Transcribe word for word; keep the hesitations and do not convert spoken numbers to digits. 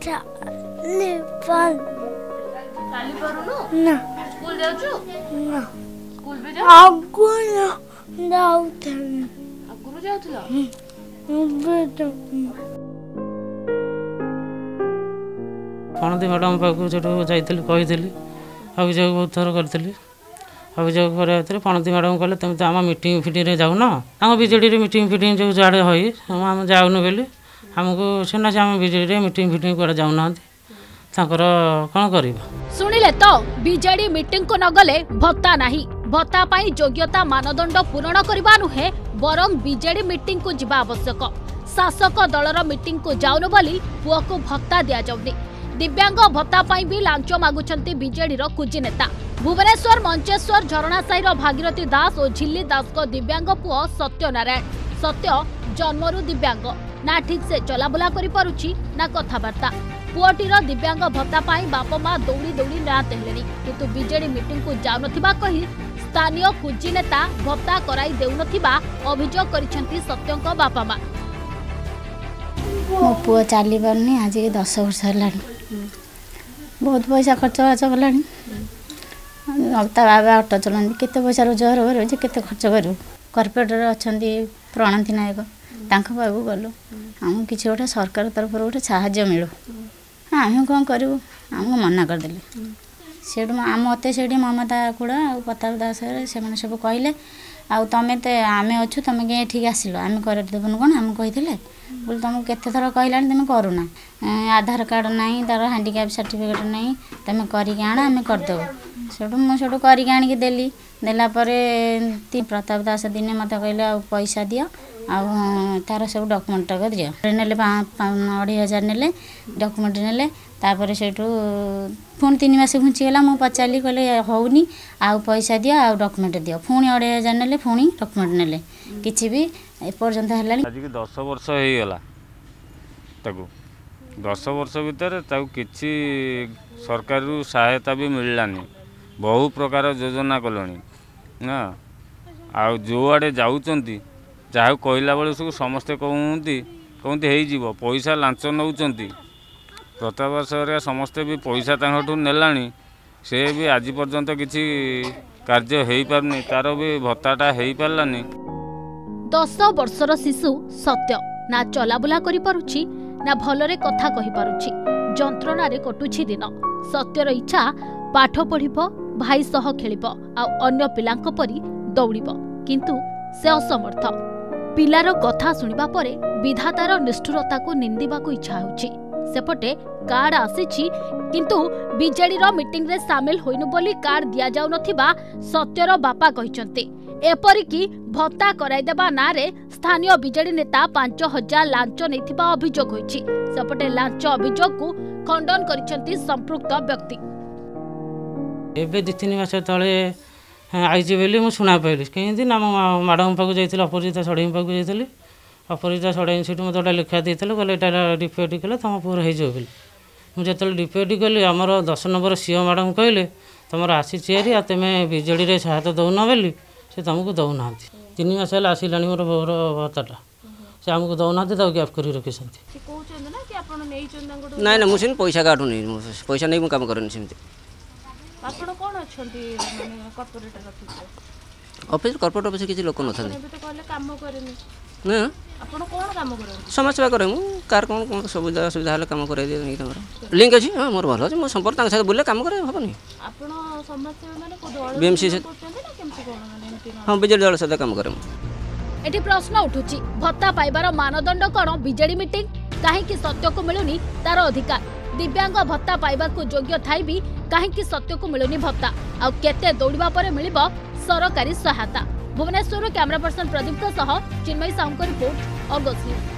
चाली पर चाली परुनु ना स्कूल जाउछु ना स्कूल भी जाउ आगु ना जाउथे आगुरु जाउथला बेटा पणती मैडम पाक जाइली कही अभियोग बहुत थर करी अभियोग कर पणती मैडम कहले तुम तो आम मीटिंग फिटिंग जाऊन आम विजेडी मीटिंग फिटिंग जो जाड़े हई आम जाऊन बोली आमको सीना से आम विजेडी मीटिंग फिटिंग कड़े जाऊना कौन कर शुणिले तो विजेडी मीटिंग को नगले भत्ता नाही भत्ता पाई योग्यता मानदंड पूरण करबा नुहे बरं विजेडी मीटिंग को जिबा आवश्यक शासक दलर मीटिंग को जाऊन बोली पुओ को भत्ता दिया जाउनी दिव्यांग भत्ता पाई भी लांच मागुछंती बीजेडी रो कुजी नेता भुवनेश्वर मंचेश्वर झरणासाईर भागीरथी दास और झिल्ली दास को दिव्यांग पुओ सत्यनारायण सत्य जन्मरु दिव्यांग ना ठीक से चलाबुला करि पारुछि ना कथाबार्ता पुओटीर दिव्यांग भत्ता पाई बाप माँ दौड़ी दौड़ी नाते हेलेनी किंतु बीजेडी मीटिंग को जाउनथिबा कहि स्थानीय कुजी नेता भत्ता कराई देउनथिबा अभियोग करिसेंती सत्यंक बापा माँ मो पुओ चली पारनी आज के दस वर्ष है बहुत पैसा खर्च बाच कलानी ता बाबा ऑटो चलानी केते पैसा रोजगार हो केते खर्च करूँ कॉर्पोरेटर अच्छा प्रणति नायक तांख पाखु गलु आम कि गोटे सरकार तरफ गोटे साहाय्य मिलू आम कौन करूँ आमको मना करदे से आम मत से ममता कूड़ा आ प्रताप दास से सब कहले आउ तमें तो आम अच्छु तुम क्या ठीक आसिल आम करदेबुन कौन आम कही बोले तुमको केते थर कहला तुम करूना आधार कार्ड नहीं तार हैंडिकैप सर्टिफिकेट नहीं तुम करके आण आम करदेबू सेठू मुझे करके आणिकी देली देलापर प्रताप दास दिने मत कहले आ पैसा दियो आ तार सब डॉक्यूमेंट तक दियो ने अढ़ी हजार ने डॉक्यूमेंट ने तापर सेठू पुणी तीन मास घुंचीगला मुझे पचारि कहले होनी आउ पैसा दियो आ डॉक्यूमेंट दियो पुणी अढ़ी हजार ने पुणी डॉक्यूमेंट ने किसी भी एपर्यंत है आज की दस वर्ष हो गला ताकू दस वर्ष भितर किसी सरकार सहायता भी मिललानी बहु प्रकार योजना कलोनी ना आ जो आड़े जाऊँगी जहाँ कहला बेले सब समस्ते कहते कहते हो पैसा लांच नौ प्रताप सर समस्ते भी पैसा तू नेलानी से भी आज पर्यंत किसी कार्य हो पारनी तार भी भत्ताटा हो पारानी दस वर्षर शिशु सत्य ना चलाबुला करि पारुछि ना भलरे कथा कहि पारुछि जंत्रणा रे कटुछि दिन सत्यर इच्छा पाठ पढ़िबो भाई सह खेलिबो आ अन्य पिलांक परि दौड़िबो किंतु से असमर्थ पिलार कथा सुनिबा परे विधातार निष्ठुरता को निंदिबा को इच्छा होछि सेपटे कार्ड आसीछि किंतु बीजेडी रो मीटिंग रे शामिल होइनु बोली कार्ड दिया जाउ नथिबा सत्यर बापा कहिसंते एपरिकी भत्ता कराइदेबा नारे स्थानीय बीजेडी नेता पांच हजार लांच नैथिबा अभियोग होइछि सेपटे लांच अभियोग को खंडन करिसंती संपृक्त व्यक्ति एबे दि तीन मास तले आईजी बेली मु सुना पाइली कहीं ना मैडम पाक जाइए अपराजिता षडंगी पाक जाइली अपराजिता षडंगी सीट मत गोटे लिखा देते कहले यहाँ डिपेड कले तुम पुअर हो मुझे डिपेड कली आमर दस नंबर सीओ मैडम कहले तुम आसी तुम्हें बीजेडी सहायता दौन बोली से तुमको दौना तीन मास है आसला मोर बोर भत्ताटा से आमको दौना गैप कर रखी ना ना मुझे पैसा काटू नहीं पैसा नहीं काम करें सेमती ऑफिस कॉर्पोरेट ऑफिस किसी लोक न ना समाज सेवा करे कार कौन कौन सुविधा सुविधा हेल्ले कम कर लिंक अच्छी हाँ मोर भल अच्छे मो संपर्क साथ बुले कम करे हेनी बीएमसी हाँ बीजेडी दल सहित कम करे एटी प्रश्न उठुची भत्ता पाइबार मानदंड कौन बीजेडी मीटिंग कहीं सत्य को मिलुनी तार अधिकार दिव्यांग भत्ता पाइबा को योग्य थाई भी कहीं सत्य को मिलुनी भत्ता आ केते दौड़िबा परे मिलिबो सरकारी सहायता Bhubaneswar camera person Pradeep Chinmayi Sahu report Argus news.